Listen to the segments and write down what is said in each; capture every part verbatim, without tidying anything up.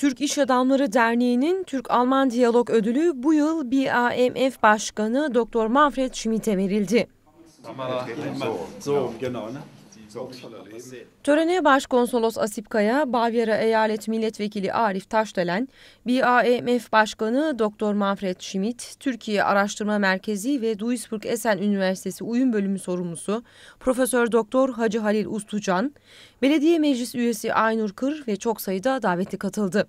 Türk İş Adamları Derneği'nin Türk-Alman Diyalog Ödülü bu yıl B A M F Başkanı Doktor Manfred Schmidt'e verildi. Törene Başkonsolos Asip Kaya, Bavyera Eyalet Milletvekili Arif Taşdelen, B A M F Başkanı Doktor Manfred Schmidt, Türkiye Araştırma Merkezi ve Duisburg Essen Üniversitesi Uyum Bölümü sorumlusu Profesör Doktor Hacı Halil Uslucan, Belediye Meclis Üyesi Aynur Kır ve çok sayıda davetli katıldı.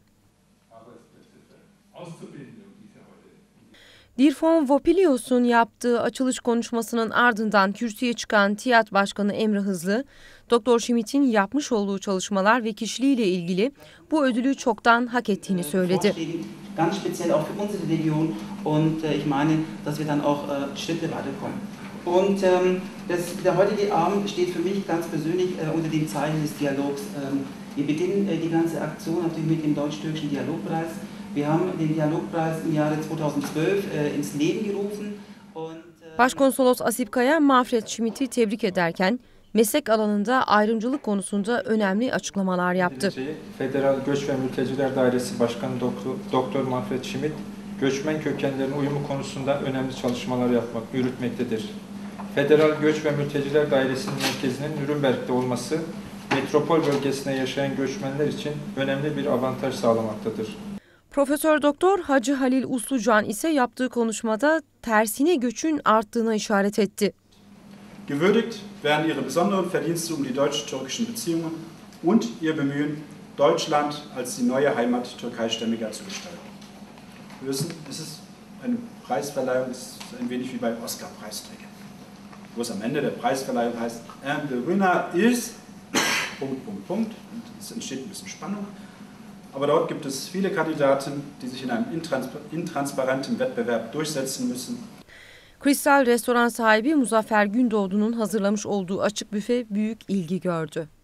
Dirfon Vopilios'un yaptığı açılış konuşmasının ardından kürsüye çıkan TİAD Başkanı Emre Hızlı, Doktor Schmidt'in yapmış olduğu çalışmalar ve kişiliğiyle ilgili bu ödülü çoktan hak ettiğini söyledi. Ganz speziell auch für unsere Region und ich meine, dass wir dann auch Schritte weiterkommen. Und das, der heutige Abend steht für mich ganz persönlich unter dem Zeichen des Dialogs. Wir beginnen die ganze Aktion natürlich mit dem Deutsch-Türkischen Dialogpreis. Wir haben den Dialogpreis im Jahre zweitausendzwölf ins Leben gerufen. Başkonsolos Asip Kaya, Manfred Schmidt'i tebrik ederken meslek alanında ayrımcılık konusunda önemli açıklamalar yaptı. Federal Göç ve Mülteciler Dairesi Başkanı Doktor Manfred Schmidt, göçmen kökenlerin uyumu konusunda önemli çalışmalar yapmak, yürütmektedir. Federal Göç ve Mülteciler Dairesi'nin merkezinin Nürnberg'de olması, metropol bölgesinde yaşayan göçmenler için önemli bir avantaj sağlamaktadır. Profesör Doktor Hacı Halil Uslucan ise yaptığı konuşmada tersine göçün arttığına işaret etti. Gewürdigt werden ihre besonderen Verdienste um die deutsch-türkischen Beziehungen und ihr Bemühen, Deutschland als die neue Heimat türkeistämmiger zu gestalten. Wir wissen, es ist eine Preisverleihung, es ist ein wenig wie bei Oscar-Preisträgern, wo es am Ende der Preisverleihung heißt, and the winner is Punkt, Punkt, Punkt, und es entsteht ein bisschen Spannung. Aber dort gibt es viele Kandidaten, die sich in einem intransparenten Wettbewerb durchsetzen müssen. Kristal restoran sahibi Muzaffer Gündoğdu'nun hazırlamış olduğu açık büfe büyük ilgi gördü.